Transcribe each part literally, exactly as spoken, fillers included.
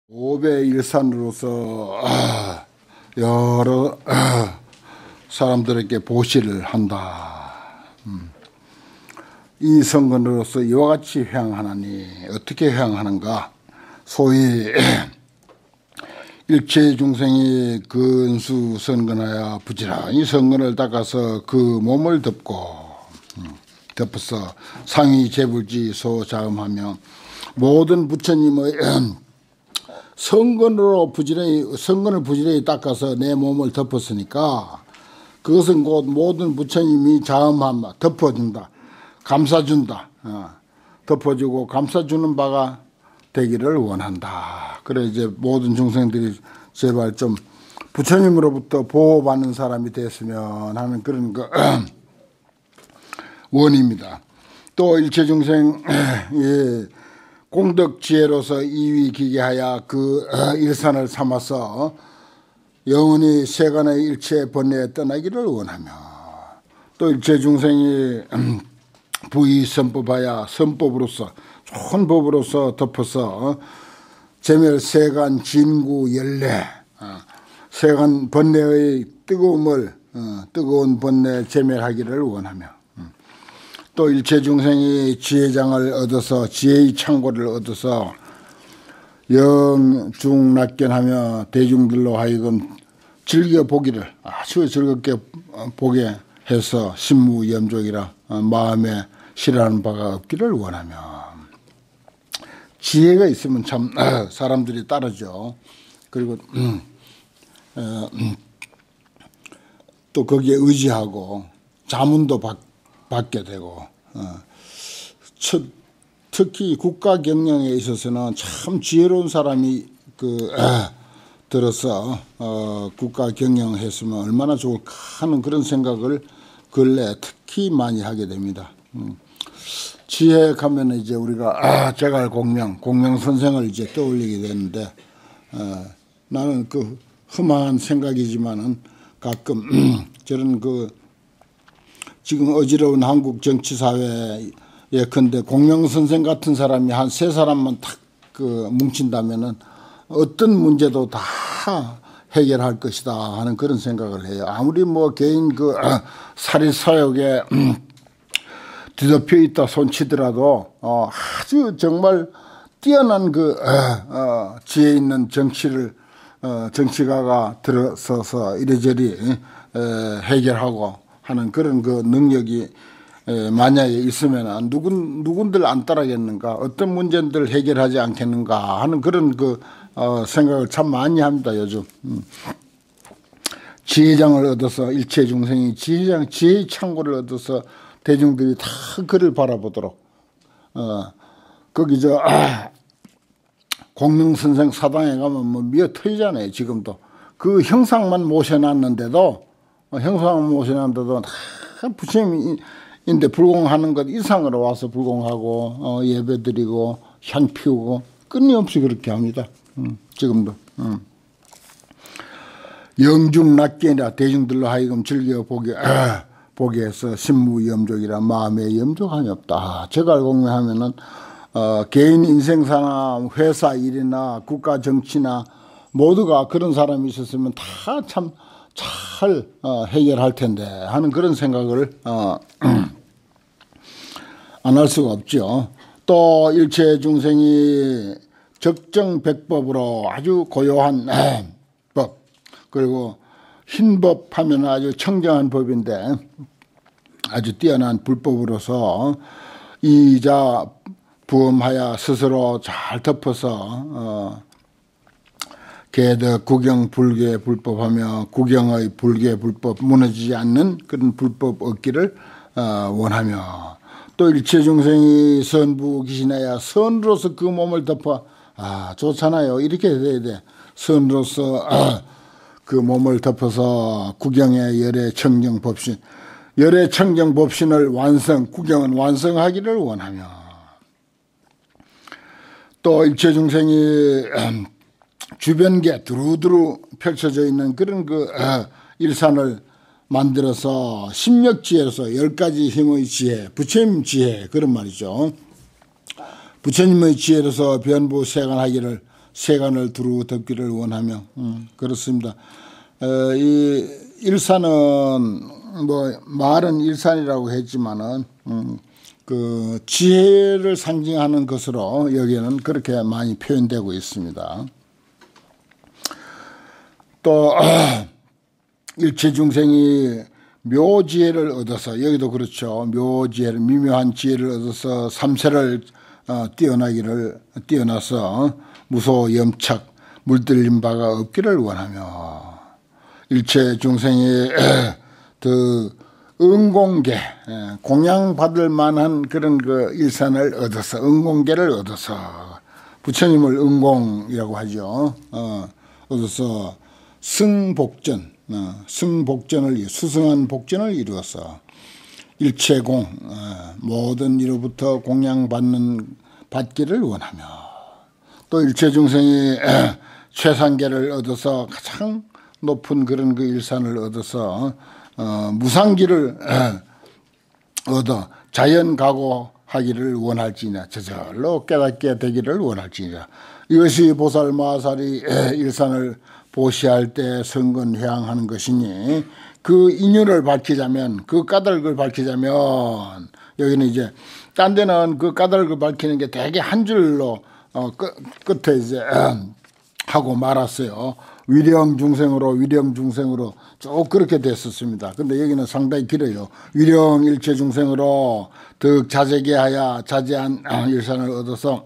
오배 일산으로서 아, 여러 아, 사람들에게 보시를 한다. 음. 이 성근으로서 이와 같이 회항하나니 어떻게 회항하는가? 소위 일체 중생이 근수 선근하여 부지런히 성근을 닦아서 그 몸을 덮고 음, 덮어서 상위 재불지 소자음하며 모든 부처님의 성근으로 부지런히 성근을 부지런히 닦아서 내 몸을 덮었으니까 그것은 곧 모든 부처님이 자음하며 덮어준다, 감싸준다, 어, 덮어주고 감싸주는 바가 되기를 원한다. 그래 이제 모든 중생들이 제발 좀 부처님으로부터 보호받는 사람이 됐으면 하는 그런 그 원입니다. 또 일체 중생의 공덕 지혜로서 이위 기계하여 그 일산을 삼아서 영원히 세간의 일체 번뇌에 떠나기를 원하며 또 일체 중생이 부의 선법하여 선법으로서 좋은 법으로서 덮어서 제멸 세간 진구 열례 세간 번뇌의 뜨거움을 뜨거운 번뇌 제멸하기를 원하며 또 일체 중생이 지혜장을 얻어서 지혜의 창고를 얻어서 영중낙견하며 대중들로 하여금 즐겨 보기를 아주 즐겁게 보게 해서 신무염족이라 마음에 싫어하는 바가 없기를 원하며 지혜가 있으면 참 사람들이 따르죠. 그리고 음, 어, 음, 또 거기에 의지하고 자문도 받, 받게 되고 어, 첫, 특히 국가 경영에 있어서는 참 지혜로운 사람이 그 어, 들어서 어, 국가 경영했으면 얼마나 좋을까 하는 그런 생각을 근래 특히 많이 하게 됩니다. 음. 지혜 가면 이제 우리가 아, 제갈 공명, 공명 선생을 이제 떠올리게 되는데 어, 나는 그 험한 생각이지만은 가끔 저런 그 지금 어지러운 한국 정치 사회에 예컨대 공명 선생 같은 사람이 한 세 사람만 탁 그 뭉친다면은 어떤 문제도 다 해결할 것이다 하는 그런 생각을 해요. 아무리 뭐 개인 그 사리 사욕에 뒤덮여 있다 손치더라도 어, 아주 정말 뛰어난 그 어, 어, 지혜 있는 정치를 어, 정치가가 들어서서 이래저래 에, 해결하고 하는 그런 그 능력이 에, 만약에 있으면 누군 누군들 안 따라겠는가, 어떤 문제들 해결하지 않겠는가 하는 그런 그 어, 생각을 참 많이 합니다 요즘. 음. 지혜장을 얻어서 일체 중생이 지혜장 지혜의 창고를 얻어서 대중들이 다 그를 바라보도록 어, 거기 저 아, 공명선생 사당에 가면 뭐 미어 터지잖아요. 지금도 그 형상만 모셔놨는데도 어, 형상만 모셔놨는데도 다 부처님인데 불공하는 것 이상으로 와서 불공하고 어, 예배드리고 향 피우고 끊임없이 그렇게 합니다. 음, 지금도 음. 영중낙견이라 대중들로 하여금 즐겨 보게 아, 보게 해서 신무염족이라 마음에 염족함이 없다. 제가 공명하면은 어, 개인 인생사나 회사 일이나 국가 정치나 모두가 그런 사람이 있었으면 다 참 잘 어, 해결할 텐데 하는 그런 생각을 어, 안 할 수가 없죠. 또 일체 중생이 적정백법으로 아주 고요한 법, 그리고 흰법 하면 아주 청정한 법인데 아주 뛰어난 불법으로서 이자 부엄하여 스스로 잘 덮어서 어, 개덕 구경 불계 불법하며 구경의 불계 불법 무너지지 않는 그런 불법 얻기를 어, 원하며 또 일체 중생이 선부 기신하여 선으로서 그 몸을 덮어 아 좋잖아요. 이렇게 돼야 돼. 선으로서 어, 그 몸을 덮어서 구경의 열애 청정 법신, 열애 청정 법신을 완성, 구경은 완성하기를 원하며 또 일체 중생이 주변계 두루두루 펼쳐져 있는 그런 그 어, 일산을 만들어서 심력지혜로서 열 가지 힘의 지혜, 부처님 지혜 그런 말이죠. 부처님의 지혜로서 변부 세간하기를 세간을 두루 덮기를 원하며 음, 그렇습니다. 어, 이 일산은 뭐 말은 일산이라고 했지만은 음, 그 지혜를 상징하는 것으로 여기에는 그렇게 많이 표현되고 있습니다. 또 일체 중생이 묘지혜를 얻어서 여기도 그렇죠. 묘지혜를 미묘한 지혜를 얻어서 삼세를 어, 뛰어나기를 뛰어나서 무소 염착 물들림 바가 없기를 원하며 일체 중생이 그 응공계 공양받을 만한 그런 그 일산을 얻어서 응공계를 얻어서 부처님을 응공이라고 하죠. 어, 얻어서 승복전 어, 승복전을 수승한 복전을 이루어서 일체공 어, 모든 이로부터 공양받는 받기를 원하며 또 일체 중생이 최상계를 얻어서 가장 높은 그런 그 일산을 얻어서 어, 무상기를 얻어 자연가고하기를 원할지니라 저절로 깨닫게 되기를 원할지니라. 이것이 보살 마하살이 일산을 보시할 때 성근회항하는 것이니 그 인연을 밝히자면 그 까닭을 밝히자면 여기는 이제 딴 데는 그 까닭을 밝히는 게 되게 한 줄로 어, 끝, 끝에 이제 하고 말았어요. 위령 중생으로 위령 중생으로 쭉 그렇게 됐었습니다. 근데 여기는 상당히 길어요. 위령 일체 중생으로 득 자제게 하여 자제한 일산을 얻어서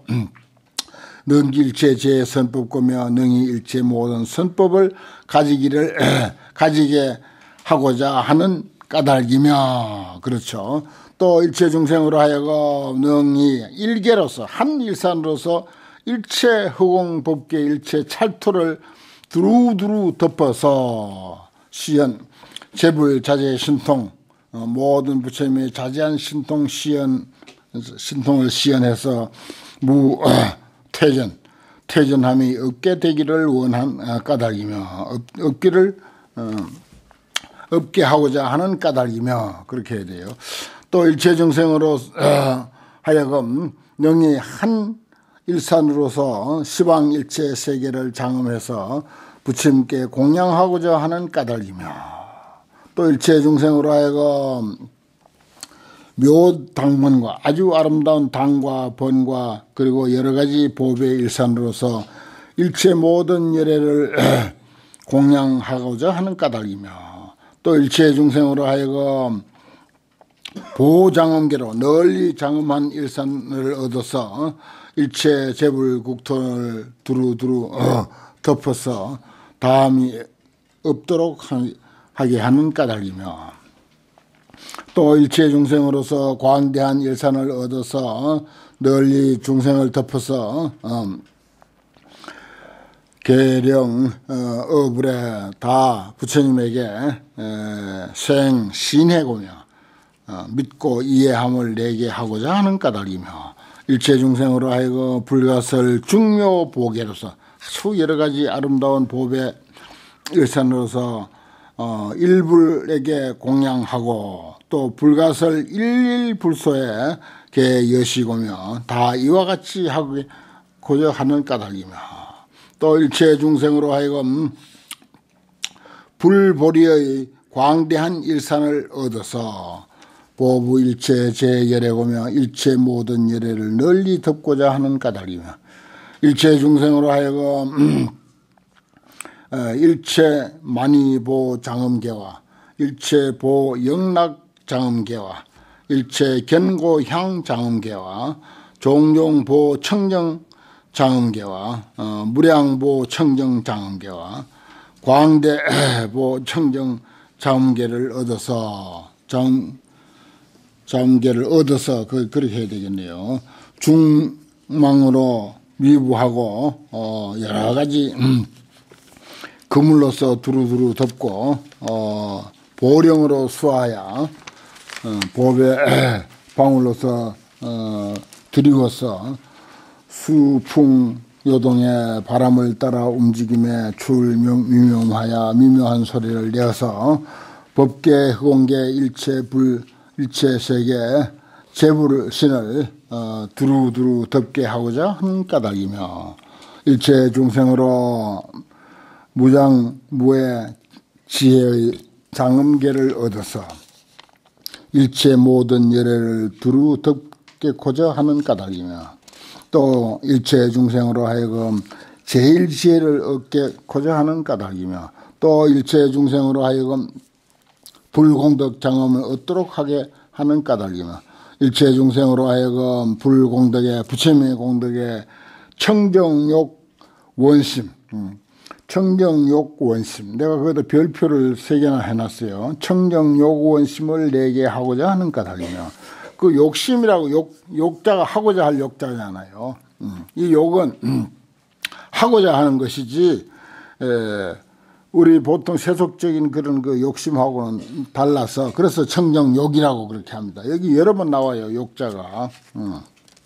능기 일체 제 선법고며 능히 일체 모든 선법을 가지기를 가지게 하고자 하는 까닭이며 그렇죠. 또 일체 중생으로 하여금 능히 일계로서 한 일산으로서 일체 허공법계 일체 찰토를 두루두루 덮어서 시연 제불 자제 신통 어, 모든 부처님의 자제한 신통 시연 신통을 시연해서 무 어, 퇴전 퇴전함이 없게 되기를 원한 어, 까닭이며 없, 없기를 어, 없게 하고자 하는 까닭이며 그렇게 해야 돼요. 또 일체 중생으로 어, 하여금 능히 한 일산으로서 시방 일체 세계를 장엄해서 부처님께 공양하고자 하는 까닭이며 또 일체 중생으로 하여금 묘당문과 아주 아름다운 당과 번과 그리고 여러 가지 보배의 일산으로서 일체 모든 열애를 공양하고자 하는 까닭이며 또 일체 중생으로 하여금 보장엄계로 널리 장엄한 일산을 얻어서 일체 재불국토를 두루두루 어, 덮어서 다음이 없도록 하게 하는 까닭이며 또 일체 중생으로서 광대한 일산을 얻어서 널리 중생을 덮어서 어, 계령 어, 어불에 다 부처님에게 에, 생 신해고며 어, 믿고 이해함을 내게 하고자 하는 까닭이며 일체 중생으로 하여금 불가설 중묘 보계로서 아주 여러 가지 아름다운 보배 일산으로서 어, 일불에게 공양하고 또 불가설 일일불소에 개 여시고며 다 이와 같이 하고자 하는 까닭이며 또 일체 중생으로 하여금 불보리의 광대한 일산을 얻어서 보부 일체 제열애고며 일체 모든 열애를 널리 덮고자 하는 까닭이며 일체 중생으로 하여금 일체 만이보 장엄계와 일체 보 영락 장엄계와 일체 견고향 장엄계와 종종보 청정 장엄계와 어, 무량보 청정 장엄계와 광대보 청정 장엄계를 얻어서 장 장엄계를 얻어서 그, 그렇게 해야 되겠네요. 중망으로 미부하고 어, 여러 가지 음, 그물로서 두루두루 덮고 어, 보령으로 수하여 어, 보배 방울로서 어, 들이워서 수풍 요동의 바람을 따라 움직임에 출 미묘하여 미묘한 소리를 내어서 법계 허공계 일체 불 일체 세계 재불 신을 어, 두루두루 덮게 하고자 하는 까닭이며 일체 중생으로 무장무의 지혜의 장엄계를 얻어서 일체 모든 열애를 두루 덮게고자 하는 까닭이며 또 일체 중생으로 하여금 제일 지혜를 얻게고자 하는 까닭이며 또 일체 중생으로 하여금 불공덕 장엄을 얻도록 하게 하는 까닭이며 일체 중생으로 하여금 불공덕에 부처님의 공덕에 청정욕 원심 음. 청정욕 원심 내가 거기다 별표를 세 개나 해놨어요. 청정욕 원심을 내게 하고자 하는 까닭이며 그 욕심이라고 욕, 욕자가 하고자 할 욕자잖아요. 음. 이 욕은 음, 하고자 하는 것이지 에, 우리 보통 세속적인 그런 그 욕심하고는 달라서 그래서 청정욕이라고 그렇게 합니다. 여기 여러 번 나와요. 욕자가. 음.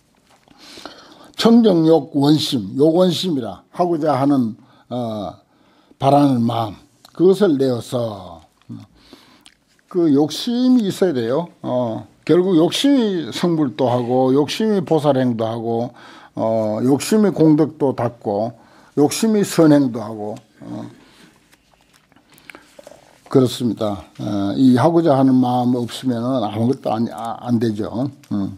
청정욕 원심, 욕원심이라 하고자 하는 어, 바라는 마음 그것을 내어서 그 욕심이 있어야 돼요. 어, 결국 욕심이 성불도 하고 욕심이 보살행도 하고 어, 욕심이 공덕도 닦고 욕심이 선행도 하고 어, 그렇습니다. 어, 이 하고자 하는 마음 없으면 아무것도 안, 안 되죠. 음.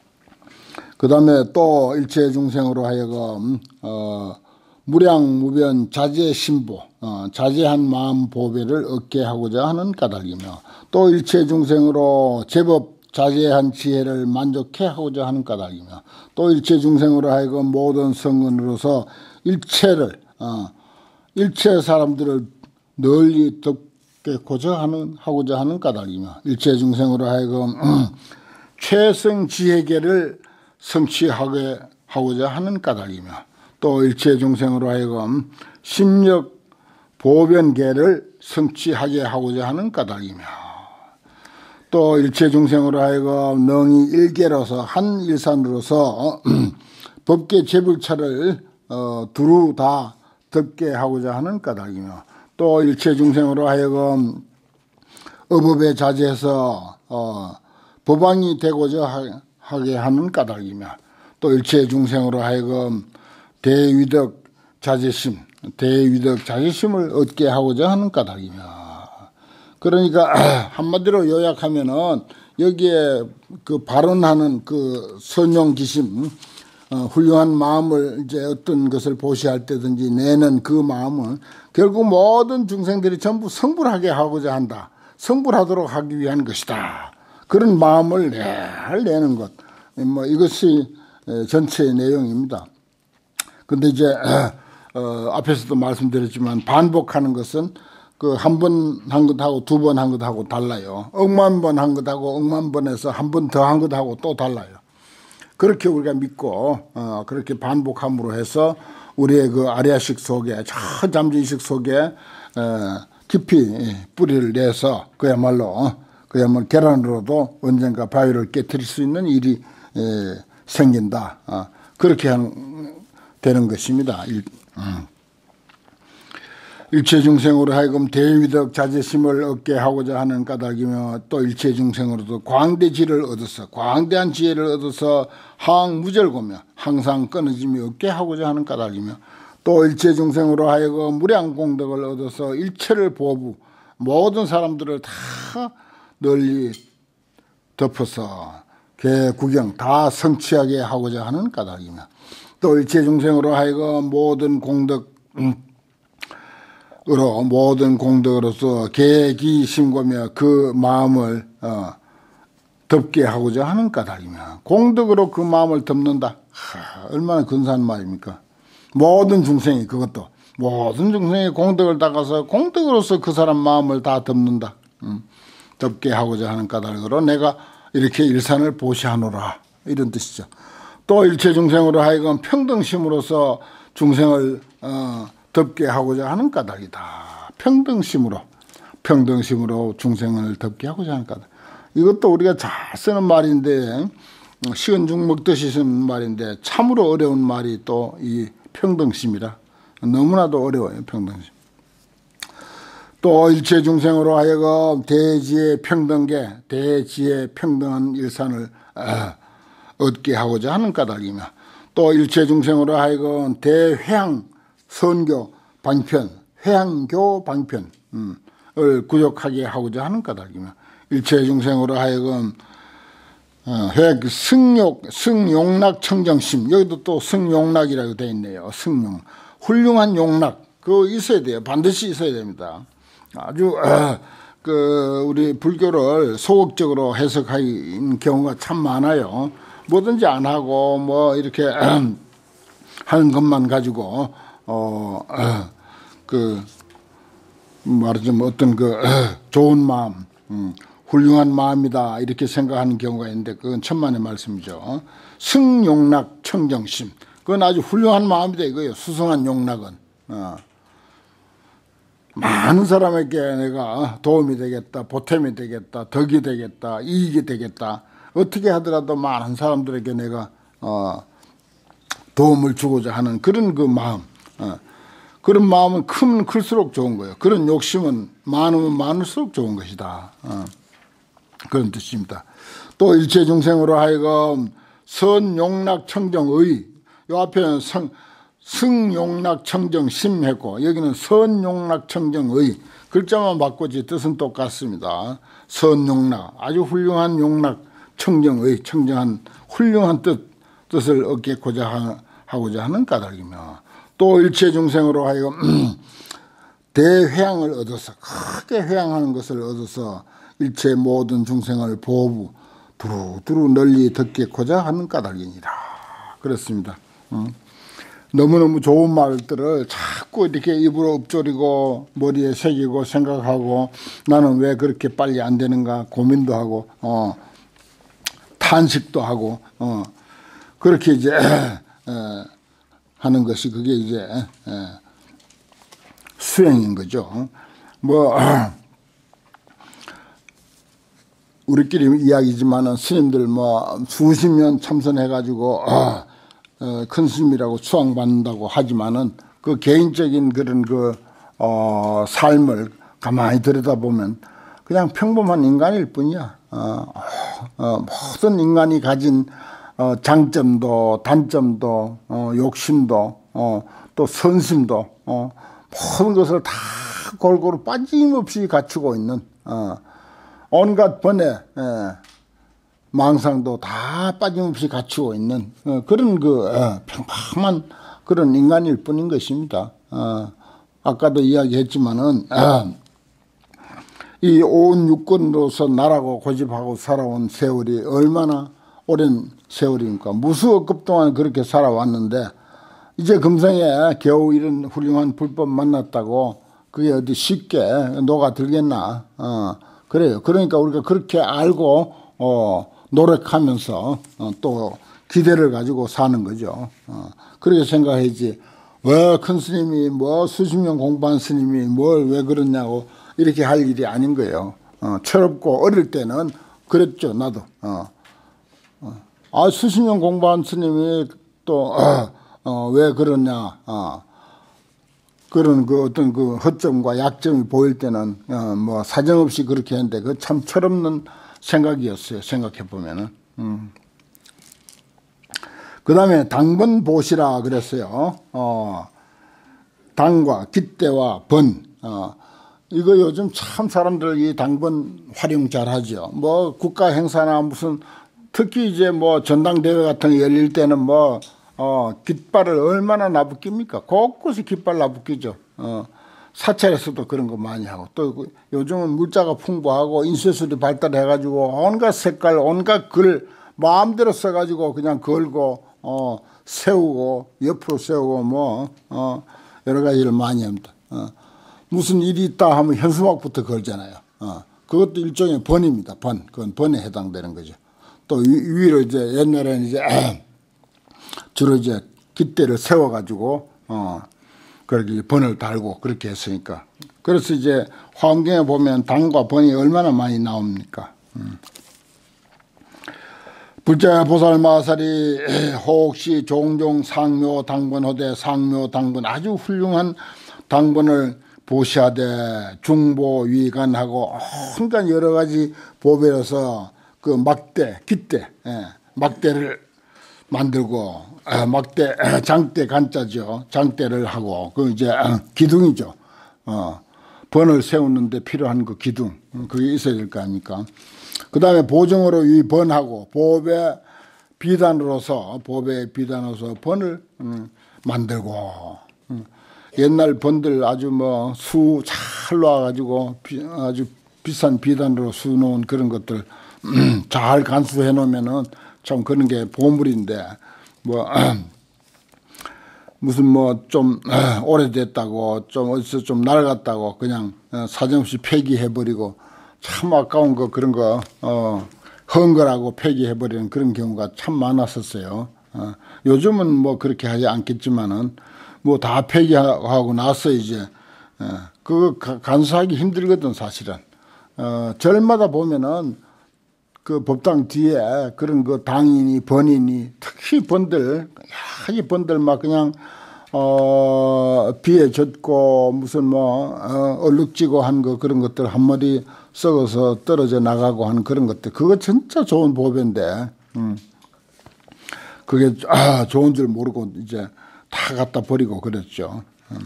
그 다음에 또 일체 중생으로 하여금 어, 무량무변 자제신보 어, 자제한 마음 보배를 얻게 하고자 하는 까닭이며 또 일체 중생으로 제법 자제한 지혜를 만족해 하고자 하는 까닭이며 또 일체 중생으로 하여금 모든 성근으로서 일체를 어, 일체 사람들을 널리 덮게고자 하는 하고자 하는 까닭이며 일체 중생으로 하여금 최성 지혜계를 성취하게 하고자 하는 까닭이며 또 일체 중생으로 하여금 심력 보변계를 성취하게 하고자 하는 까닭이며 또 일체 중생으로 하여금 능히 일계로서 한 일산으로서 법계 제불차를 어, 두루 다 덮게 하고자 하는 까닭이며 또 일체 중생으로 하여금 어법에 자제해서 어, 법왕이 되고자 하, 하게 하는 까닭이며 또 일체 중생으로 하여금 대위덕 자제심, 대위덕 자제심을 얻게 하고자 하는 까닭이며 그러니까 한마디로 요약하면은 여기에 그 발언하는 그 선용기심, 어, 훌륭한 마음을 이제 어떤 것을 보시할 때든지 내는 그 마음은 결국 모든 중생들이 전부 성불하게 하고자 한다. 성불하도록 하기 위한 것이다. 그런 마음을 내, 내는 것. 뭐 이것이 전체의 내용입니다. 근데 이제 어, 앞에서도 말씀드렸지만 반복하는 것은 그 한 번 한 것하고 두 번 한 것하고 달라요. 억만 번 한 것하고 억만 번에서 한 번 더 한 것하고 또 달라요. 그렇게 우리가 믿고 어, 그렇게 반복함으로 해서 우리의 그 아리아식 속에 저 잠재의식 속에 어, 깊이 뿌리를 내서 그야말로 그야말로 계란으로도 언젠가 바위를 깨트릴 수 있는 일이 에, 생긴다. 어, 그렇게 하는, 되는 것입니다. 일, 음. 일체 중생으로 하여금 대위덕 자제심을 얻게 하고자 하는 까닭이며 또 일체 중생으로도 광대지를 얻어서 광대한 지혜를 얻어서 항무절고며 항상 끊어짐이 없게 하고자 하는 까닭이며 또 일체 중생으로 하여금 무량공덕을 얻어서 일체를 보부 모든 사람들을 다 널리 덮어서 개구경 다 성취하게 하고자 하는 까닭이며 또 일체 중생으로 하여금 모든 공덕 음, 으로 모든 공덕으로서 계기심고며 그 마음을 어, 덮게 하고자 하는 까닭이며 공덕으로 그 마음을 덮는다. 하, 얼마나 근사한 말입니까? 모든 중생이 그것도 모든 중생이 공덕을 닦아서 공덕으로서 그 사람 마음을 다 덮는다. 음, 덮게 하고자 하는 까닭으로 내가 이렇게 일산을 보시하노라 이런 뜻이죠. 또 일체 중생으로 하여금 평등심으로서 중생을 어, 덮게 하고자 하는 까닭이다. 평등심으로 평등심으로 중생을 덮게 하고자 하는 까닭. 이것도 우리가 잘 쓰는 말인데 시은 죽 먹듯이 쓰는 말인데 참으로 어려운 말이 또 이 평등심이라 너무나도 어려워요. 평등심. 또 일체 중생으로 하여금 대지의 평등계 대지의 평등한 일산을 얻게 하고자 하는 까닭이며 또 일체중생으로 하여금 대회양 선교 방편, 회양교 방편을 구족하게 하고자 하는 까닭이며 일체중생으로 하여금 어, 승욕, 승용락 청정심, 여기도 또 승용락이라고 되어 있네요. 승용, 훌륭한 용락, 그거 있어야 돼요. 반드시 있어야 됩니다. 아주 어, 그 우리 불교를 소극적으로 해석하는 경우가 참 많아요. 뭐든지 안 하고 뭐 이렇게 하는 것만 가지고 어, 어, 그 말하자면 어떤 그 어, 좋은 마음. 음, 훌륭한 마음이다 이렇게 생각하는 경우가 있는데 그건 천만의 말씀이죠. 승용락 청정심, 그건 아주 훌륭한 마음이다 이거예요. 수승한 용락은 어. 많은 사람에게 내가 도움이 되겠다, 보탬이 되겠다, 덕이 되겠다, 이익이 되겠다, 어떻게 하더라도 많은 사람들에게 내가 어, 도움을 주고자 하는 그런 그 마음, 어. 그런 마음은 크면 클수록 좋은 거예요. 그런 욕심은 많으면 많을수록 좋은 것이다. 어. 그런 뜻입니다. 또 일체중생으로 하여금 선용락 청정의, 이 앞에는 성, 승용락 청정심 했고 여기는 선용락 청정의, 글자만 바꾸지 뜻은 똑같습니다. 선용락, 아주 훌륭한 용락 청정의, 청정한 훌륭한 뜻, 뜻을 얻겠고자 하고자 하는 까닭이며 또 일체중생으로 하여금 대회양을 얻어서 크게 회양하는 것을 얻어서 일체 모든 중생을 보부 두루두루 널리 듣겠고자 하는 까닭이니라. 그렇습니다. 음. 너무너무 좋은 말들을 자꾸 이렇게 입으로 읊조리고 머리에 새기고 생각하고 나는 왜 그렇게 빨리 안 되는가 고민도 하고 어, 탄식도 하고 어, 그렇게 이제 에, 하는 것이 그게 이제 에, 수행인 거죠. 뭐 우리끼리 이야기지만은 스님들 뭐 수십 년 참선해가지고 어, 어, 큰 스님이라고 수상받는다고 하지만은 그 개인적인 그런 그 어, 삶을 가만히 들여다보면 그냥 평범한 인간일 뿐이야. 어, 어, 모든 인간이 가진 어, 장점도 단점도 어, 욕심도 어, 또 선심도 어, 모든 것을 다 골고루 빠짐없이 갖추고 있는 어, 온갖 번뇌 예, 망상도 다 빠짐없이 갖추고 있는 어, 그런 그 어, 평범한 그런 인간일 뿐인 것입니다. 어, 아까도 이야기했지만은 어, 이 온 육권으로서 나라고 고집하고 살아온 세월이 얼마나 오랜 세월입니까? 무수억 동안 그렇게 살아왔는데 이제 금생에 겨우 이런 훌륭한 불법 만났다고 그게 어디 쉽게 녹아들겠나? 어, 그래요. 그러니까 우리가 그렇게 알고 어, 노력하면서 어, 또 기대를 가지고 사는 거죠. 어, 그렇게 생각하지. 왜 큰 스님이 뭐 수십 년 공부한 스님이 뭘 왜 그러냐고 이렇게 할 일이 아닌 거예요. 어, 철없고 어릴 때는 그랬죠. 나도. 어. 어. 아 수십 년 공부한 스님이 또 어, 왜 그러냐. 어. 그런 그 어떤 그 허점과 약점이 보일 때는 어, 뭐 사정없이 그렇게 했는데 그 참 철없는 생각이었어요. 생각해 보면은. 음. 그 다음에 당번보시라 그랬어요. 어, 당과 깃대와 번. 어, 이거 요즘 참 사람들 이 당번 활용 잘 하죠. 뭐 국가 행사나 무슨 특히 이제 뭐 전당대회 같은 거 열릴 때는 뭐 어, 깃발을 얼마나 나부낍니까? 곳곳이 깃발 나부끼죠. 어, 사찰에서도 그런 거 많이 하고 또 요즘은 물자가 풍부하고 인쇄술이 발달해가지고 온갖 색깔, 온갖 글 마음대로 써가지고 그냥 걸고 어, 세우고 옆으로 세우고 뭐 어, 여러 가지를 많이 합니다. 어, 무슨 일이 있다 하면 현수막부터 걸잖아요. 어, 그것도 일종의 번입니다. 번, 그건 번에 해당되는 거죠. 또 위, 위로 이제 옛날에는 이제 주로 이제 깃대를 세워가지고 어, 그렇게 번을 달고 그렇게 했으니까. 그래서 이제 화엄경에 보면 당과 번이 얼마나 많이 나옵니까? 음. 불자 보살 마살이 혹시 종종 상묘 당번호대 상묘 당번 아주 훌륭한 당번을 보시하되 중보 위간하고 온갖 여러 가지 보배로서 그 막대 깃대 예, 막대를 만들고 어, 막대 장대 간자죠. 장대를 하고 그 이제 어, 기둥이죠. 어, 번을 세우는데 필요한 그 기둥 그게 있어야 될 거 아닙니까? 그 다음에 보증으로 이 번하고 보배 비단으로서 보배 비단으로서 번을 음, 만들고 음, 옛날 번들 아주 뭐 수 잘 놓아가지고 비, 아주 비싼 비단으로 수 놓은 그런 것들 음, 잘 간수해 놓으면은 참 그런 게 보물인데 뭐 무슨 뭐 좀 오래됐다고 좀 어디서 좀 낡았다고 그냥 사정없이 폐기해버리고 참 아까운 거 그런 거 어, 헝거라고 폐기해버리는 그런 경우가 참 많았었어요. 어, 요즘은 뭐 그렇게 하지 않겠지만은 뭐 다 폐기하고 나서 이제 어, 그거 간수하기 힘들거든 사실은. 어, 절마다 보면은 그 법당 뒤에 그런 그 당인이 번인이 특히 번들 여러 번들 막 그냥 어 비에 젖고 무슨 뭐 어, 얼룩지고 한 거 그런 것들 한 마리 썩어서 떨어져 나가고 하는 그런 것들 그거 진짜 좋은 보배인데 음. 그게 아 좋은 줄 모르고 이제 다 갖다 버리고 그랬죠. 음.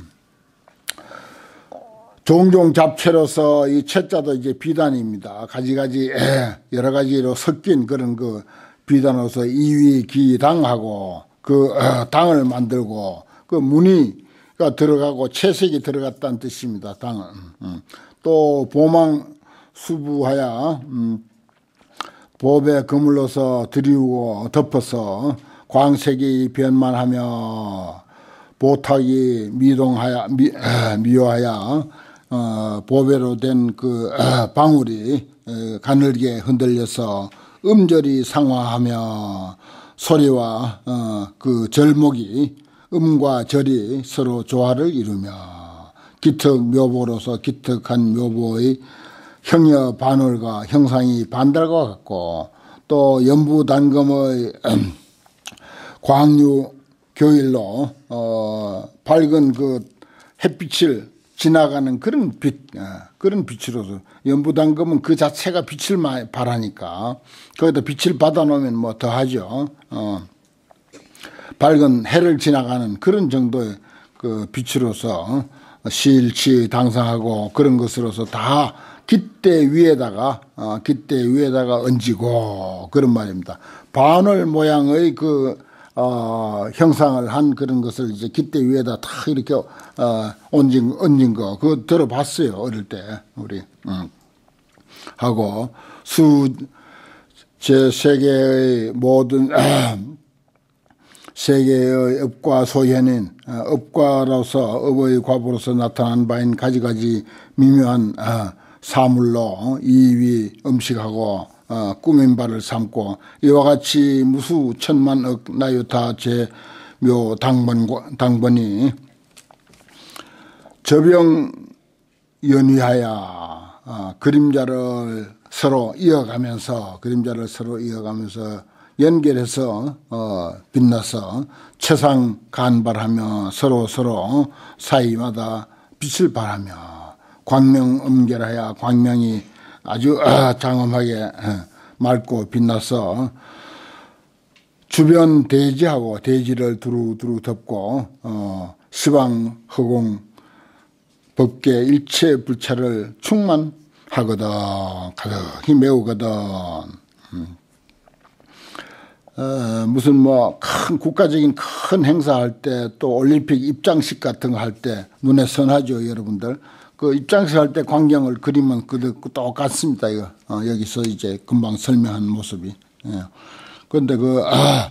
종종 잡채로서 이 채자도 이제 비단입니다. 가지가지 여러 가지로 섞인 그런 그 비단으로서 이위기당하고 그 당을 만들고 그 무늬가 들어가고 채색이 들어갔다는 뜻입니다. 당은 또 보망 수부하야 보배 그물로서 들이우고 덮어서 광색이 변만하며 보탁이 미동하야 미, 미화하야 어, 보배로 된 그 방울이 가늘게 흔들려서 음절이 상화하며 소리와 어, 그 절목이 음과 절이 서로 조화를 이루며 기특 묘보로서 기특한 묘보의 형여 반월과 형상이 반달과 같고 또 연부 단검의 광유 교일로 어, 밝은 그 햇빛을 지나가는 그런 빛, 그런 빛으로서 연부당금은 그 자체가 빛을 많이 발하니까 거기다 빛을 받아놓으면 뭐 더하죠. 어, 밝은 해를 지나가는 그런 정도의 그 빛으로서 실치 당상하고 그런 것으로서 다 깃대 위에다가 어, 깃대 위에다가 얹이고 그런 말입니다. 반월 모양의 그 어, 형상을 한 그런 것을 이제 깃대 위에다 탁 이렇게 어, 얹은, 얹은 거 그거 들어봤어요 어릴 때 우리 음. 하고 수 제 세계의 모든 세계의 업과 소현인 업과로서 업의 과보로서 나타난 바인 가지가지 미묘한 사물로 이위 음식하고 어, 꾸민 바를 삼고 이와 같이 무수 천만억 나유타 제묘 당번, 당번이 저병 연위하여 어, 그림자를 서로 이어가면서 그림자를 서로 이어가면서 연결해서 어, 빛나서 최상 간발하며 서로 서로 사이마다 빛을 발하며 광명 음결하여 광명이 아주 장엄하게 맑고 빛나서 주변 대지하고 대지를 두루두루 덮고 어, 시방 허공 법계 일체 불찰을 충만하거든 가득히 메우거든. 음. 어, 무슨 뭐 큰 국가적인 큰 행사할 때 또 올림픽 입장식 같은 거 할 때 눈에 선하죠 여러분들. 그 입장식 할 때 광경을 그리면 그 똑같습니다 이거 어, 여기서 이제 금방 설명한 모습이. 예. 그런데 그 아,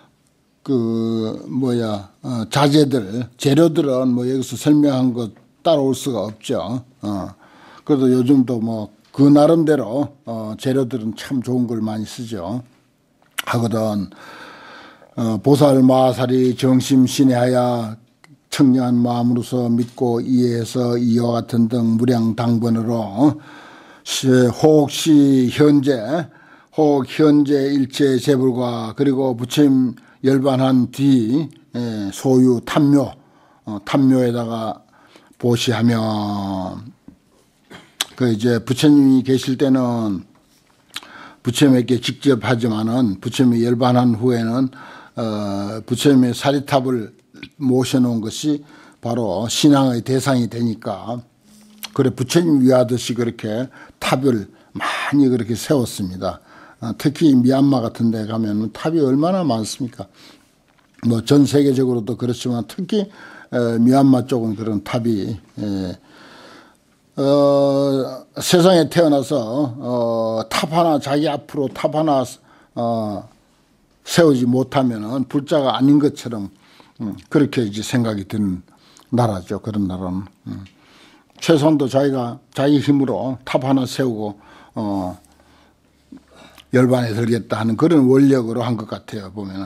그 뭐야 어, 자재들 재료들은 뭐 여기서 설명한 거 따라올 수가 없죠. 어. 그래도 요즘도 뭐 그 나름대로 어, 재료들은 참 좋은 걸 많이 쓰죠. 하거든. 어, 보살 마살이 정심신해하여 청량한 마음으로서 믿고 이해해서 이와 같은 등 무량 당번으로 혹시 현재 혹 현재 일체 재불과 그리고 부처님 열반한 뒤 소유 탐묘 어, 탐묘에다가 보시하며 그 이제 부처님이 계실 때는 부처님에게 직접 하지만은 부처님이 열반한 후에는 어, 부처님의 사리탑을 모셔놓은 것이 바로 신앙의 대상이 되니까 그래 부처님 위하듯이 그렇게 탑을 많이 그렇게 세웠습니다. 어, 특히 미얀마 같은 데 가면 탑이 얼마나 많습니까? 뭐 전 세계적으로도 그렇지만 특히 에, 미얀마 쪽은 그런 탑이 에, 어, 세상에 태어나서 어, 탑 하나 자기 앞으로 탑 하나 어, 세우지 못하면은 불자가 아닌 것처럼 음, 그렇게 이제 생각이 드는 나라죠. 그런 나라는 음. 최소한도 자기가 자기 힘으로 탑 하나 세우고 어, 열반에 들겠다 하는 그런 원력으로 한 것 같아요. 보면은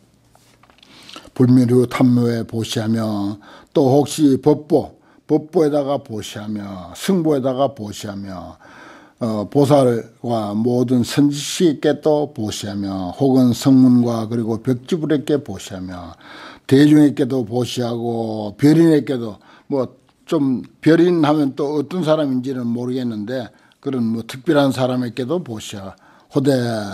불미류 탐묘에 보시하며 또 혹시 법보 법보에다가 보시하며 승보에다가 보시하며 어, 보살과 모든 선지식께 또 보시하며 혹은 성문과 그리고 벽지불에게 보시하며 대중에게도 보시하고 별인에게도 뭐 좀 별인 하면 또 어떤 사람인지는 모르겠는데 그런 뭐 특별한 사람에게도 보시하 호대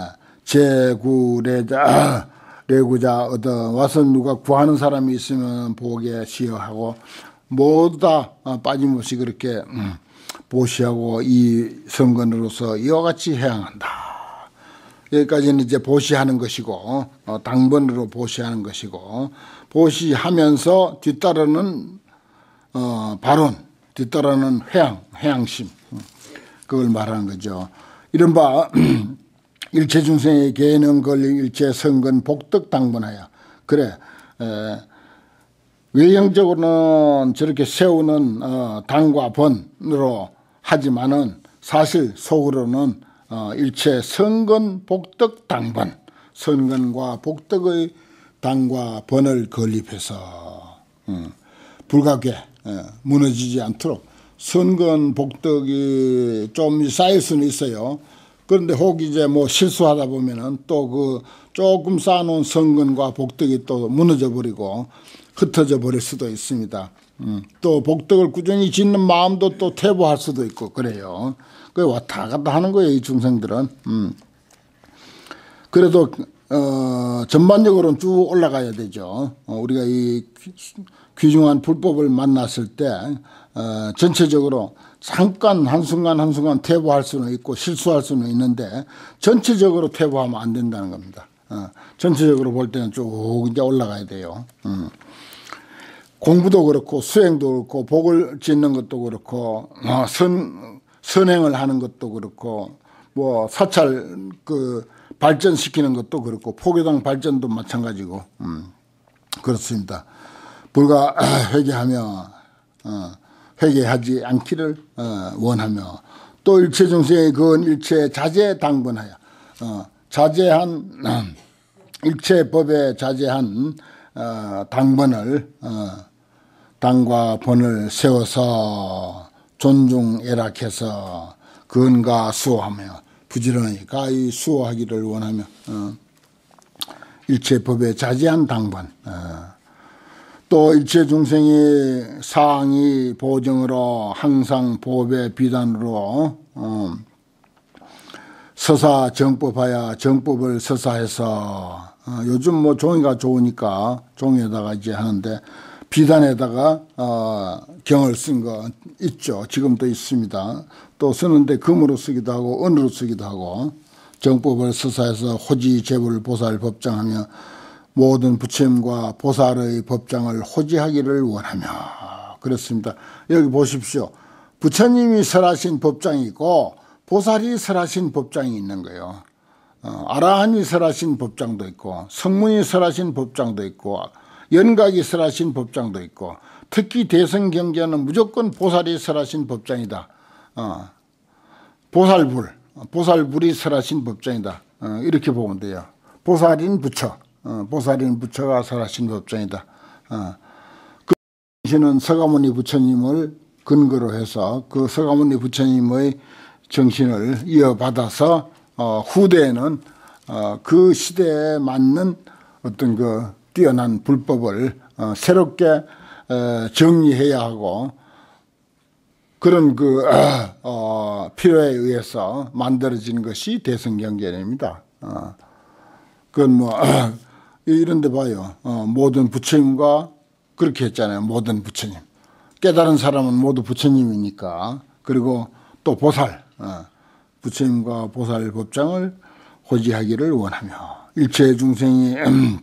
제구례자 레구자 어떤 와서 누가 구하는 사람이 있으면 보게 시어하고 모두 다 빠짐없이 그렇게 음, 보시하고 이 성건으로서 이와 같이 해양한다. 여기까지는 이제 보시하는 것이고 어, 당번으로 보시하는 것이고 보시하면서 뒤따르는 어, 발언, 뒤따르는 회양, 회양심 그걸 말하는 거죠. 이른바 일체 중생의 개는 걸리 일체 성건 복덕 당번하여 그래 에, 외형적으로는 저렇게 세우는 어, 당과 번으로 하지만은 사실 속으로는 어, 일체 성건 복덕 당번 성건과 복덕의 당과 번을 건립해서 음, 불가게 예, 무너지지 않도록 선건 복덕이 좀 쌓일 수는 있어요. 그런데 혹 이제 뭐 실수하다 보면은 또 그 조금 쌓아놓은 선건과 복덕이 또 무너져 버리고 흩어져 버릴 수도 있습니다. 음, 또 복덕을 꾸준히 짓는 마음도 또 퇴보할 수도 있고 그래요. 그 왔다 갔다 하는 거예요, 이 중생들은. 음. 그래도 어, 전반적으로는 쭉 올라가야 되죠. 어, 우리가 이 귀중한 불법을 만났을 때 어, 전체적으로 잠깐 한순간 한순간 퇴보할 수는 있고 실수할 수는 있는데 전체적으로 퇴보하면 안 된다는 겁니다. 어, 전체적으로 볼 때는 쭉 이제 올라가야 돼요. 음. 공부도 그렇고 수행도 그렇고 복을 짓는 것도 그렇고 어, 선, 선행을 하는 것도 그렇고 뭐 사찰 그 발전시키는 것도 그렇고 포교당 발전도 마찬가지고 음, 그렇습니다. 불가 회개하며 어, 회개하지 않기를 어, 원하며 또 일체 중생의 그은 일체 자제 당번하여 어, 자제한 일체 법에 자제한 어, 당번을 어, 당과 번을 세워서 존중애락해서 근가 수호하며 부지런히 가히 수호하기를 원하며 어, 일체 법에 자제한 당번 어, 또 일체 중생이 사항이 보정으로 항상 보배 비단으로 어, 서사 정법하여 정법을 서사해서 어, 요즘 뭐 종이가 좋으니까 종이에다가 이제 하는데 비단에다가 어, 경을 쓴 거 있죠. 지금도 있습니다. 또 쓰는데 금으로 쓰기도 하고 은으로 쓰기도 하고 정법을 서사해서 호지 제불 보살 법장하며 모든 부처님과 보살의 법장을 호지하기를 원하며 그렇습니다. 여기 보십시오. 부처님이 설하신 법장이 있고 보살이 설하신 법장이 있는 거예요. 어, 아라한이 설하신 법장도 있고 성문이 설하신 법장도 있고 연각이 설하신 법장도 있고 특히 대성경전은 무조건 보살이 설하신 법장이다. 어, 보살불, 보살불이 설하신 법장이다. 어, 이렇게 보면 돼요. 보살인 부처, 어, 보살인 부처가 설하신 법장이다. 어, 그 정신은 서가모니 부처님을 근거로 해서 그 서가모니 부처님의 정신을 이어받아서 어, 후대에는 어, 그 시대에 맞는 어떤 그 뛰어난 불법을 어, 새롭게 어, 정리해야 하고 그런 그 어, 필요에 의해서 만들어진 것이 대성경전입니다. 어, 그건 뭐 이런 데 봐요. 어, 모든 부처님과 그렇게 했잖아요. 모든 부처님. 깨달은 사람은 모두 부처님이니까. 그리고 또 보살, 어, 부처님과 보살 법장을 호지하기를 원하며 일체 중생이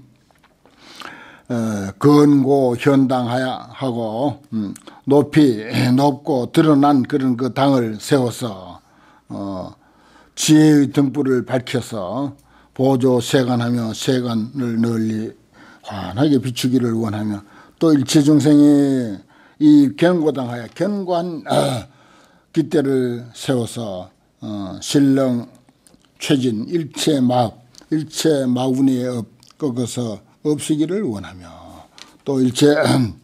어, 근고 현당하고 음, 높이 높고 드러난 그런 그 당을 세워서 어, 지혜의 등불을 밝혀서 보조 세간하며 세간을 널리 환하게 비추기를 원하며 또 일체 중생이 이 견고당하여 견고한 어, 깃대를 세워서 어, 신령 최진 일체 막 일체 마구니에 업 꺾어서 없으기를 원하며 또 일체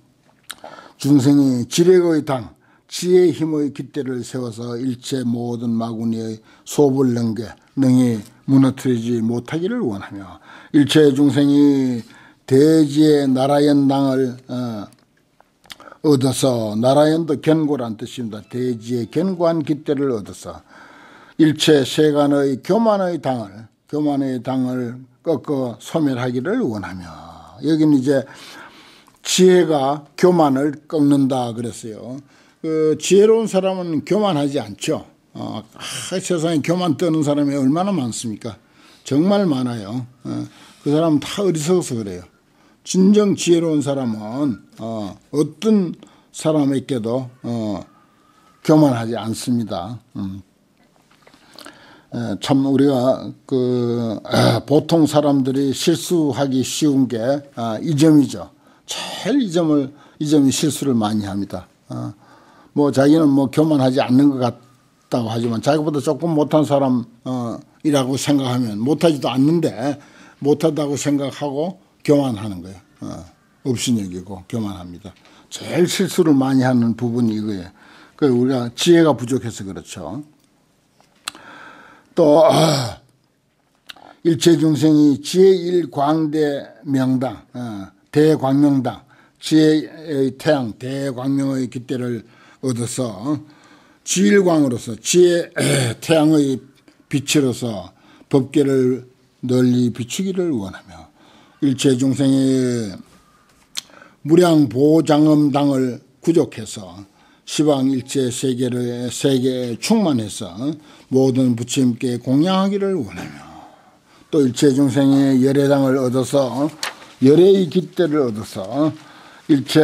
중생이 지력의 당 지혜의 힘의 깃대를 세워서 일체 모든 마구니의 소불 능계 능히 무너뜨리지 못하기를 원하며 일체 중생이 대지의 나라연당을 어, 얻어서 나라연도 견고란 뜻입니다. 대지의 견고한 깃대를 얻어서 일체 세간의 교만의 당을 교만의 당을 꺾어 소멸하기를 원하며 여기는 이제 지혜가 교만을 꺾는다 그랬어요. 그 지혜로운 사람은 교만하지 않죠. 어, 아, 세상에 교만 떠는 사람이 얼마나 많습니까? 정말 많아요. 어, 그 사람은 다 어리석어서 그래요. 진정 지혜로운 사람은 어, 어떤 사람에게도 어, 교만하지 않습니다. 음. 에, 참 우리가 그 에, 보통 사람들이 실수하기 쉬운 게 아, 이 점이죠. 제일 이 점을 이 점이 실수를 많이 합니다. 어, 뭐 자기는 뭐 교만하지 않는 것 같다고 하지만 자기보다 조금 못한 사람이라고 생각하면 못하지도 않는데 못하다고 생각하고 교만하는 거예요. 어, 업신여기고 교만합니다. 제일 실수를 많이 하는 부분이 이거예요. 그 우리가 지혜가 부족해서 그렇죠. 또 어, 일체 중생이 지혜일 광대 명당 어, 대광명당 지혜의 태양 대광명의 깃대를 얻어서 지일광으로서 지혜 태양의 빛으로서 법계를 널리 비추기를 원하며 일체 중생이 무량보장엄당을 구족해서 시방 일체 세계를 세계에 충만해서 모든 부처님께 공양하기를 원하며 또 일체 중생이 열애당을 얻어서 열애의 깃대를 얻어서 일체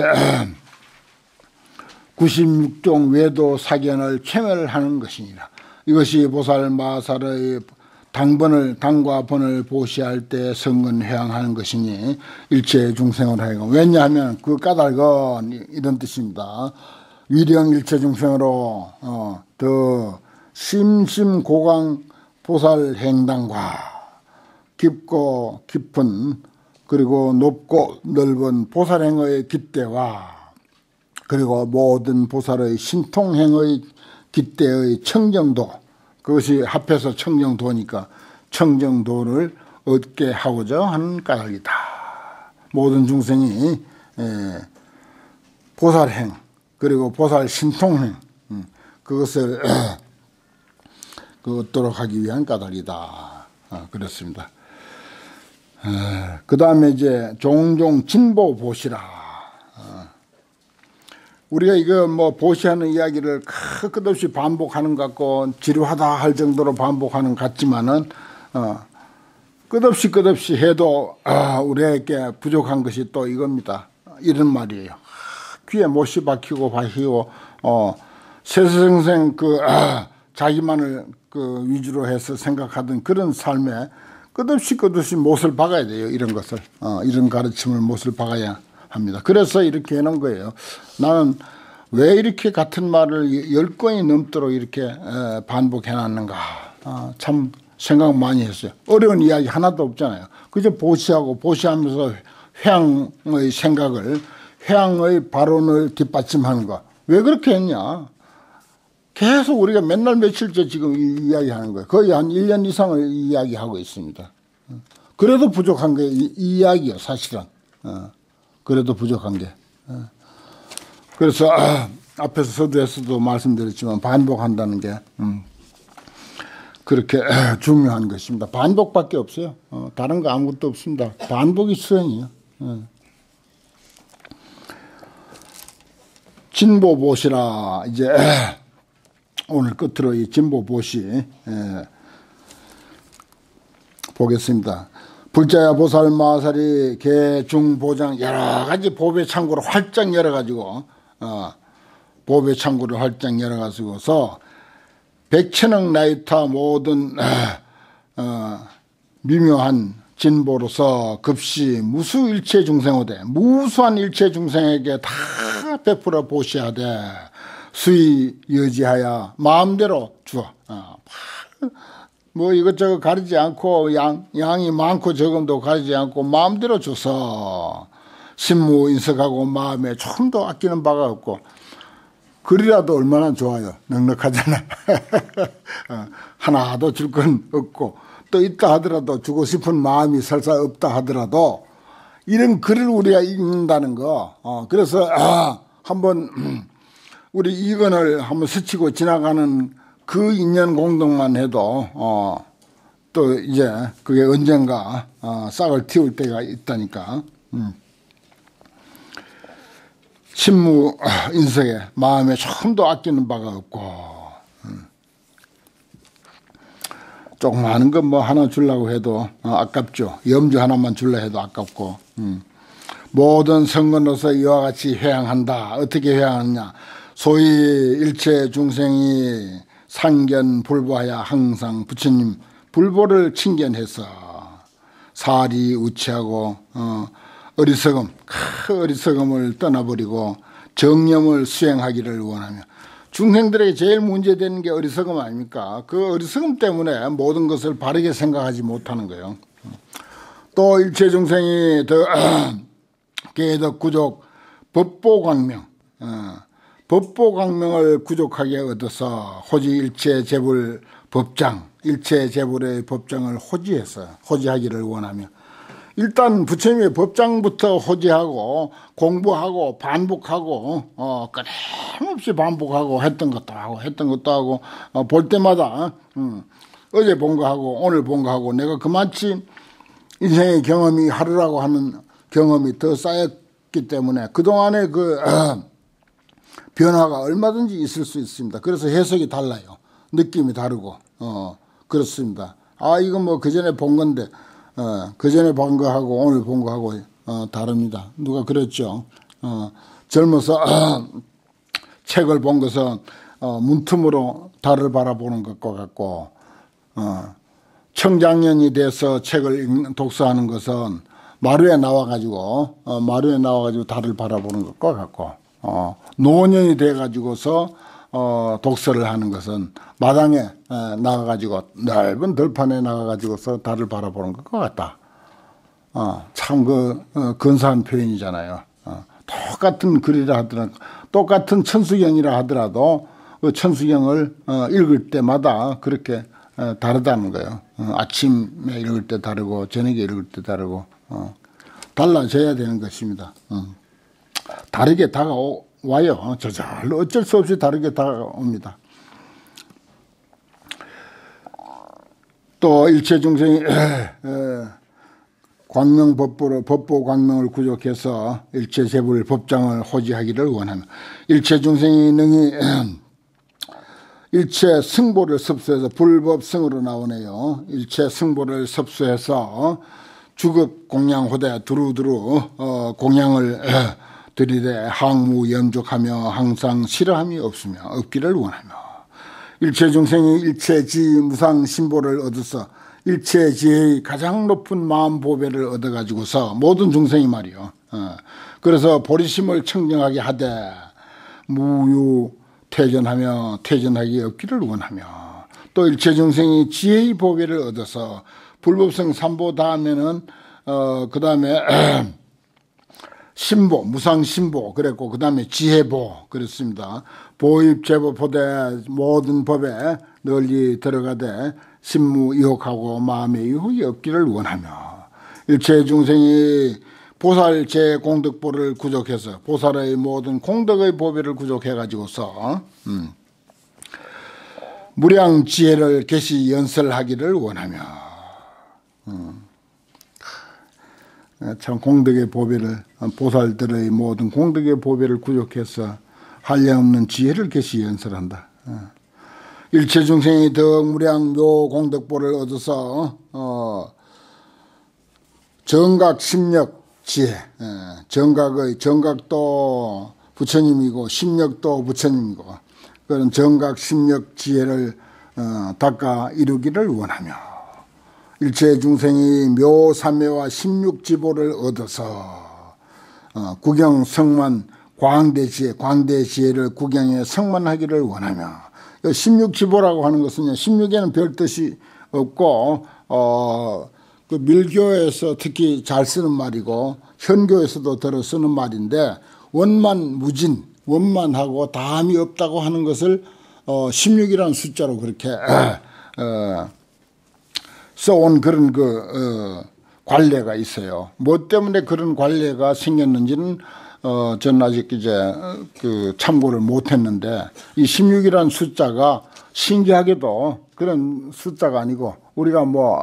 구십육 종 외도 사견을 체멸하는 것이니라. 이것이 보살 마살의 당번을 당과 번을 보시할 때 성근회항하는 것이니 일체 중생을 하여금 왜냐하면 그 까닭은 이런 뜻입니다. 위령 일체 중생으로 어, 더 심심고강 보살 행당과 깊고 깊은 그리고 높고 넓은 보살행의 깃대와 그리고 모든 보살의 신통행의 깃대의 청정도 그것이 합해서 청정도니까 청정도를 얻게 하고자 하는 까닭이다. 모든 중생이 보살행 그리고 보살 신통행 그것을 그 얻도록 하기 위한 까닭이다. 그렇습니다. 그 다음에 이제 종종 진보 보시라. 우리가 이거 뭐 보시하는 이야기를 끝없이 반복하는 것 같고 지루하다 할 정도로 반복하는 것 같지만은 어, 끝없이 끝없이 해도 아, 우리에게 부족한 것이 또 이겁니다. 이런 말이에요. 귀에 못이 박히고 박히고 어, 세세생생 그 아, 자기만을 그 위주로 해서 생각하던 그런 삶에 끝없이 끝없이 못을 박아야 돼요. 이런 것을 어, 이런 가르침을 못을 박아야 합니다. 그래서 이렇게 해놓은 거예요. 나는 왜 이렇게 같은 말을 열 건이 넘도록 이렇게 반복해놨는가. 아, 참 생각 많이 했어요. 어려운 이야기 하나도 없잖아요. 그저 보시하고 보시하면서 회양의 생각을 회양의 발언을 뒷받침하는 거. 왜 그렇게 했냐. 계속 우리가 맨날 며칠째 지금 이 이야기하는 거예요. 거의 한 일 년 이상을 이야기하고 있습니다. 그래도 부족한 게 이 이야기예요. 사실은. 그래도 부족한 게. 그래서 아, 앞에서 서두에서도 말씀드렸지만 반복한다는 게 음. 그렇게 중요한 것입니다. 반복밖에 없어요. 어, 다른 거 아무것도 없습니다. 반복이 수행이에요. 어. 진보보시라. 이제 오늘 끝으로 이 진보보시 예, 보겠습니다. 불자야 보살 마살이 개중보장 여러 가지 보배 창구를 활짝 열어가지고 어, 보배 창구를 활짝 열어가지고서 백천억 나이타 모든 어, 미묘한 진보로서 급시 무수 일체 중생호대 무수한 일체 중생에게 다 베풀어 보시하되 수의 여지하여 마음대로 주어 어, 뭐 이것저것 가리지 않고 양, 양이 많고 적음도 가리지 않고 마음대로 줘서 신무 인석하고 마음에 조금도 아끼는 바가 없고 그리라도 얼마나 좋아요. 넉넉하잖아. 하나도 줄 건 없고 또 있다 하더라도 주고 싶은 마음이 설사 없다 하더라도 이런 글을 우리가 읽는다는 거. 어, 그래서 아, 한번 우리 이건을 한번 스치고 지나가는 그 인연 공덕만 해도 어, 또 이제 그게 언젠가 어, 싹을 틔울 때가 있다니까. 음. 신무 인석에 마음에 조금도 아끼는 바가 없고 음. 조금 많은 건 뭐 하나 주려고 해도 어, 아깝죠. 염주 하나만 주려 해도 아깝고 음. 모든 성건으로서 이와 같이 회양한다. 어떻게 회양하느냐. 소위 일체 중생이 상견 불보하여 항상 부처님 불보를 칭견해서 사리 우치하고 어, 어리석음 큰 어리석음을 떠나버리고 정념을 수행하기를 원하며 중생들에게 제일 문제되는 게 어리석음 아닙니까? 그 어리석음 때문에 모든 것을 바르게 생각하지 못하는 거예요. 또 일체 중생이 더 계덕 구족 법보광명 어, 법보광명을 구족하게 얻어서 호지 일체 재불 법장 일체 재불의 법장을 호지해서 호지하기를 원하며 일단 부처님의 법장부터 호지하고 공부하고 반복하고 어, 끊임없이 반복하고 했던 것도 하고 했던 것도 하고 어, 볼 때마다 음, 어제 본 거 하고 오늘 본 거 하고 내가 그만치 인생의 경험이 하루라고 하는 경험이 더 쌓였기 때문에 그동안의 그 어, 변화가 얼마든지 있을 수 있습니다. 그래서 해석이 달라요. 느낌이 다르고 어, 그렇습니다. 아 이건 뭐 그전에 본 건데 어, 그전에 본 거하고 오늘 본 거하고 어, 다릅니다. 누가 그랬죠. 어, 젊어서 어, 책을 본 것은 어, 문틈으로 달을 바라보는 것과 같고 어, 청장년이 돼서 책을 읽는, 독서하는 것은 마루에 나와가지고 어, 마루에 나와가지고 달을 바라보는 것과 같고 어, 노년이 돼가지고서 어, 독서를 하는 것은 마당에 에, 나가가지고 넓은 들판에 나가가지고서 달을 바라보는 것과 같다. 어, 참 그 어, 근사한 표현이잖아요. 어, 똑같은 글이라 하더라도 똑같은 천수경이라 하더라도 그 천수경을 어, 읽을 때마다 그렇게 어, 다르다는 거예요. 어, 아침에 읽을 때 다르고 저녁에 읽을 때 다르고 어, 달라져야 되는 것입니다. 어. 다르게 다가와요. 저절로 어쩔 수 없이 다르게 다가옵니다. 또 일체 중생이 광명 법보로 법보 광명을 구족해서 일체 재불 법장을 호지하기를 원하며 일체 중생이 능히 일체 승보를 섭수해서 불법승으로 나오네요. 일체 승보를 섭수해서 주급 공양호대 두루두루 어, 공양을 들이대 항무 연족하며 항상 싫어함이 없으며 없기를 원하며 일체 중생이 일체지 무상 신보를 얻어서 일체지의 가장 높은 마음 보배를 얻어가지고서 모든 중생이 말이요. 어. 그래서 보리심을 청정하게 하되 무유 퇴전하며 퇴전하기 없기를 원하며 또 일체 중생이 지혜의 보배를 얻어서 불법성 삼보 다음에는 어, 그 다음에 신보, 무상신보, 그랬고, 그 다음에 지혜보, 그랬습니다. 보입, 제보, 포대, 모든 법에 널리 들어가되, 신무 유혹하고 마음의 유혹이 없기를 원하며, 일체 중생이 보살 제 공덕보를 구족해서, 보살의 모든 공덕의 보배를 구족해가지고서, 음, 무량지혜를 계시 연설하기를 원하며. 음. 참 공덕의 보배를, 보살들의 모든 공덕의 보배를 구족해서 한량없는 지혜를 계시 연설한다. 일체 중생이 더욱 무량 묘 공덕보를 얻어서 어, 정각 심력 지혜, 정각의 정각도 부처님이고 심력도 부처님이고 그런 정각 심력 지혜를 어, 닦아 이루기를 원하며 일체 중생이 묘삼매와 십육지보를 얻어서 어, 구경 성만 광대지혜 광대지혜를 구경해 성만하기를 원하며 십육지보라고 하는 것은 십육에는 별 뜻이 없고 어, 그 밀교에서 특히 잘 쓰는 말이고 현교에서도 들어 쓰는 말인데 원만 무진 원만하고 다함이 없다고 하는 것을 어, 십육이라는 숫자로 그렇게 어, 써온 그런 그 어, 관례가 있어요. 뭐 때문에 그런 관례가 생겼는지는 어, 전 아직 이제 그 참고를 못했는데 이 십육이라는 숫자가 신기하게도 그런 숫자가 아니고 우리가 뭐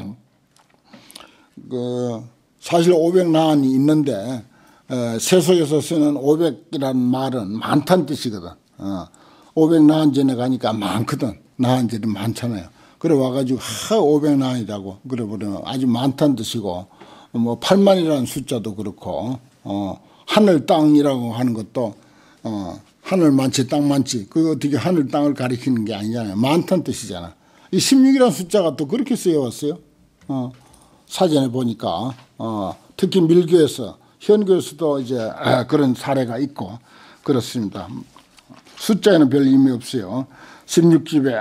그 사실 오백 나한이 있는데 에, 세속에서 쓰는 오백이라는 말은 많다는 뜻이거든. 어, 오백 나한 전에 가니까 많거든. 나한들이 많잖아요. 그래 와가지고 하 오백 나한이라고 그래 버리면 아주 많다는 뜻이고 뭐 팔만이라는 숫자도 그렇고 어, 하늘 땅이라고 하는 것도 어, 하늘 많지 땅 많지 그 어떻게 하늘 땅을 가리키는 게 아니잖아요. 많다는 뜻이잖아. 이 십육이라는 숫자가 또 그렇게 쓰여왔어요. 어, 사전에 보니까 어, 특히 밀교에서 현교에서도 이제 그런 사례가 있고 그렇습니다. 숫자에는 별 의미 없어요. 십육집에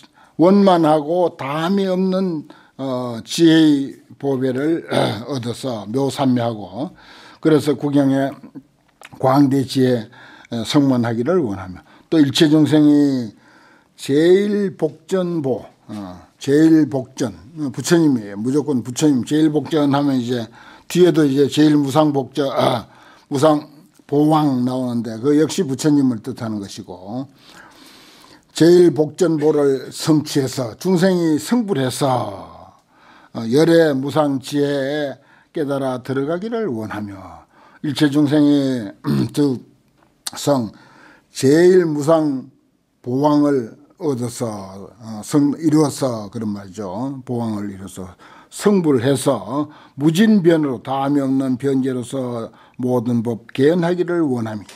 원만하고 다함이 없는 어, 지혜의 보배를 얻어서 묘삼매하고 그래서 구경에 광대지혜 성만하기를 원하며 또 일체 중생이 제일 복전보 어, 제일 복전 부처님이에요. 무조건 부처님 제일 복전 하면 이제 뒤에도 이제 제일 무상 복전 아, 무상 보왕 나오는데 그 역시 부처님을 뜻하는 것이고 제일 복전보를 성취해서 중생이 성불해서 열의 무상 지혜에 깨달아 들어가기를 원하며 일체 중생이 성 제일 무상 보왕을 얻어서 성 이루어서 그런 말이죠. 보왕을 이루어서 성불해서 무진변으로 다함이 없는 변제로서 모든 법 개연하기를 원함이라.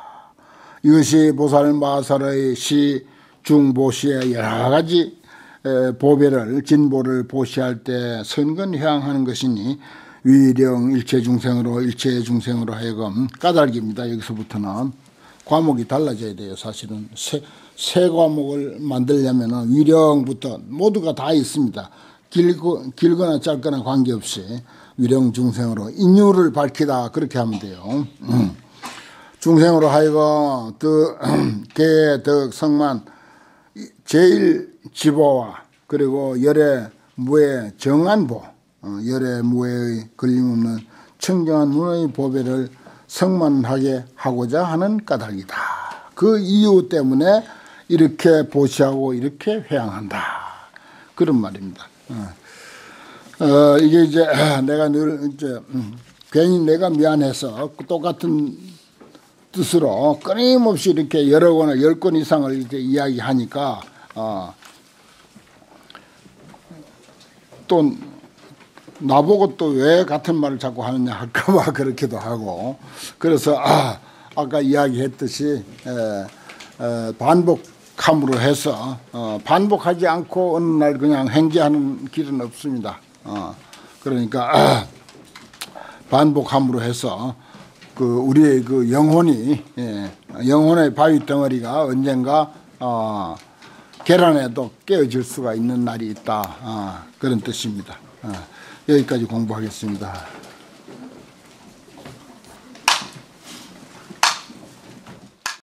이것이 보살 마살의 시 중보시의 여러 가지 보배를 진보를 보시할 때 선근회항하는 것이니 위령 일체 중생으로 일체 중생으로 하여금 까닭입니다. 여기서부터는 과목이 달라져야 돼요. 사실은 세, 세 과목을 만들려면 위령부터 모두가 다 있습니다. 길고, 길거나 짧거나 관계없이 위령 중생으로 인유를 밝히다 그렇게 하면 돼요. 음. 중생으로 하여금 득, 득, 성만 제일 지보와 그리고 열의 무의 정한보 어, 열의 무의 걸림없는 청정한 문의 보배를 성만하게 하고자 하는 까닭이다. 그 이유 때문에 이렇게 보시하고 이렇게 회양한다. 그런 말입니다. 어, 어, 이게 이제 내가 늘 이제 음, 괜히 내가 미안해서 똑같은 뜻으로 끊임없이 이렇게 여러 권을 열 권 이상을 이렇게 이야기하니까 어, 또 나보고 또 왜 같은 말을 자꾸 하느냐 할까봐 그렇기도 하고 그래서 아, 아까 이야기했듯이 에, 에, 반복함으로 해서 어, 반복하지 않고 어느 날 그냥 행제하는 길은 없습니다. 어, 그러니까 아, 반복함으로 해서 그 우리의 그 영혼이 예, 영혼의 바위 덩어리가 언젠가 어, 계란에도 깨어질 수가 있는 날이 있다. 어, 그런 뜻입니다. 어, 여기까지 공부하겠습니다.